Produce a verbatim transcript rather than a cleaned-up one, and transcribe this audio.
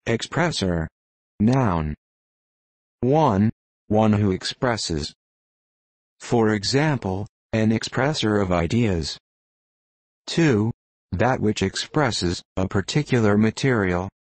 Expressor. Noun. one. One who expresses. For example, an expressor of ideas. two. That which expresses a particular material.